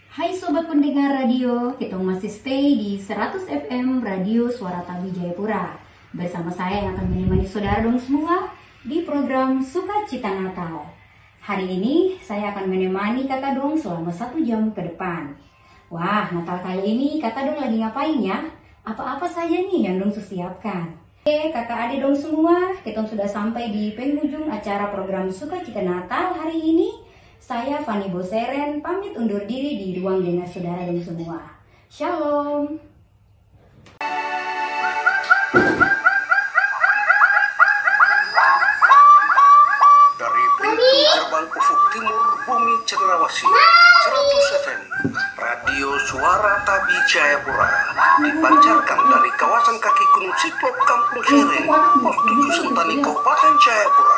Hai sobat pendengar radio, kita masih stay di 100 FM Radio Suara Tabi Jayapura. Bersama saya yang akan menemani saudara dong semua di program Sukacita Natal. Hari ini saya akan menemani kakak dong selama 1 jam ke depan. Wah, Natal kali ini kakak dong lagi ngapain ya? Apa-apa saja nih yang dong siapkan? Oke, kakak adik dong semua, kita sudah sampai di penghujung acara program Sukacita Natal hari ini. Saya Fani Boseren pamit undur diri di ruang dengar saudara dan semua. Shalom. Dari pintu gerbang ufuk timur bumi Cendrawasih, 100 FM Radio Suara Tabi Jayapura dipancarkan dari kawasan kaki Gunung Siklop, Kampung Sereng, Pos 7 Sentani, Kabupaten Jayapura.